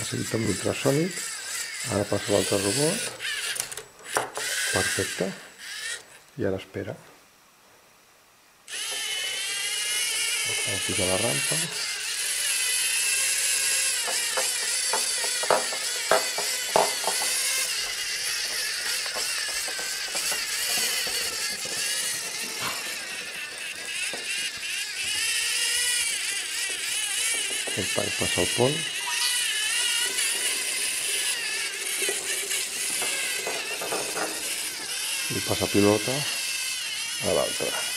Ha seguit amb l'ultrasònic. Ara passa l'altre robot. Perfecte. I ara espera. Vamos a pujar la rampa. El tanc passa al pont. I passa pilota a l'altre.